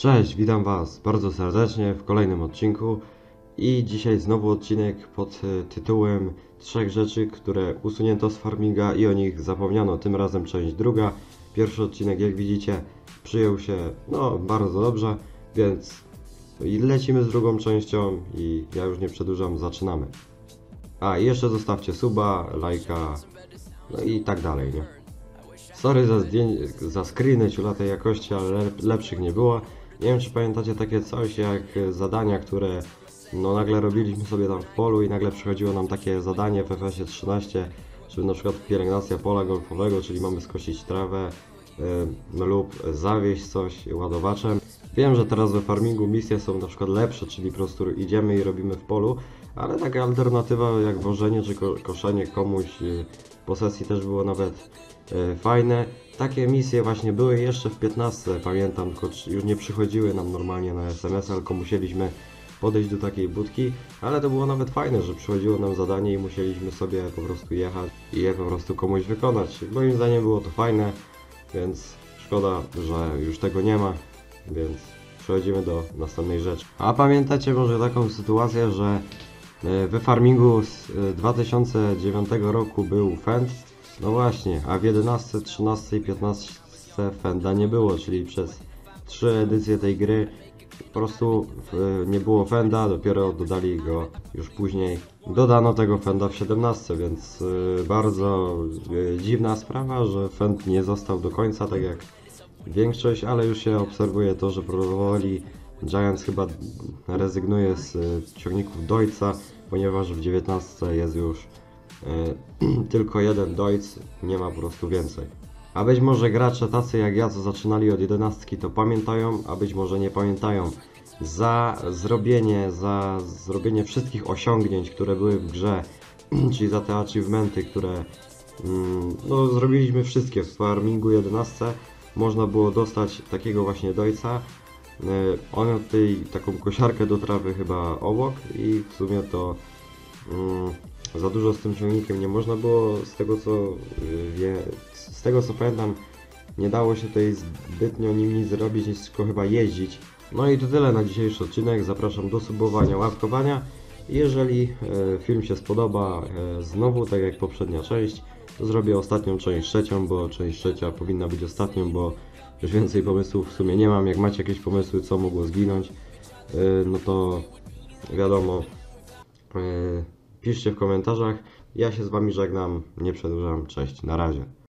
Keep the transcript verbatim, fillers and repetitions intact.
Cześć, witam Was bardzo serdecznie w kolejnym odcinku i dzisiaj znowu odcinek pod e, tytułem Trzech rzeczy, które usunięto z farminga i o nich zapomniano. Tym razem część druga. Pierwszy odcinek, jak widzicie, przyjął się no bardzo dobrze, więc i lecimy z drugą częścią i ja już nie przedłużam, zaczynamy. A i jeszcze zostawcie suba, lajka, no i tak dalej, nie? Sorry za, zdjęcie, za screeny ciulatej jakości, ale lep- lepszych nie było. Nie wiem, czy pamiętacie takie coś jak zadania, które no nagle robiliśmy sobie tam w polu i nagle przychodziło nam takie zadanie w F S ie trzynaście, żeby na przykład pielęgnacja pola golfowego, czyli mamy skosić trawę yy, lub zawieść coś ładowaczem. Wiem, że teraz we farmingu misje są na przykład lepsze, czyli po prostu idziemy i robimy w polu, ale taka alternatywa jak wożenie czy ko koszenie komuś yy, posesji też było nawet yy, fajne. Takie misje właśnie były jeszcze w piętnastce, pamiętam, tylko już nie przychodziły nam normalnie na S M S, tylko musieliśmy podejść do takiej budki, ale to było nawet fajne, że przychodziło nam zadanie i musieliśmy sobie po prostu jechać i je po prostu komuś wykonać. Moim zdaniem było to fajne, więc szkoda, że już tego nie ma, więc przechodzimy do następnej rzeczy. A pamiętacie może taką sytuację, że we farmingu z dwa tysiące dziewiątego roku był Fend? No właśnie, a w jedenastce, trzynastce i piętnastce Fenda nie było, czyli przez trzy edycje tej gry po prostu nie było Fenda, dopiero dodali go już później. Dodano tego Fenda w siedemnastce, więc bardzo dziwna sprawa, że Fend nie został do końca, tak jak większość, ale już się obserwuje to, że powoli Giants chyba rezygnuje z ciągników Deutza, ponieważ w dziewiętnastce jest już Yy, tylko jeden Deutz, nie ma po prostu więcej. A być może gracze tacy jak ja, co zaczynali od jedenastki, to pamiętają, a być może nie pamiętają. Za zrobienie, za zrobienie wszystkich osiągnięć, które były w grze, czyli za te achievementy, które mm, no zrobiliśmy wszystkie w farmingu jedenastce, można było dostać takiego właśnie Deutza. Yy, on miał tutaj taką kosiarkę do trawy chyba obok i w sumie to mm, za dużo z tym ciągnikiem nie można było, z tego co wie, z tego co pamiętam, nie dało się tutaj zbytnio nim nic zrobić, nic tylko chyba jeździć. No i to tyle na dzisiejszy odcinek, zapraszam do subowania, łapkowania. Jeżeli e, film się spodoba e, znowu, tak jak poprzednia część, to zrobię ostatnią część trzecią, bo część trzecia powinna być ostatnią, bo już więcej pomysłów w sumie nie mam. Jak macie jakieś pomysły, co mogło zginąć, e, no to wiadomo, e, piszcie w komentarzach. Ja się z Wami żegnam, nie przedłużam, cześć, na razie.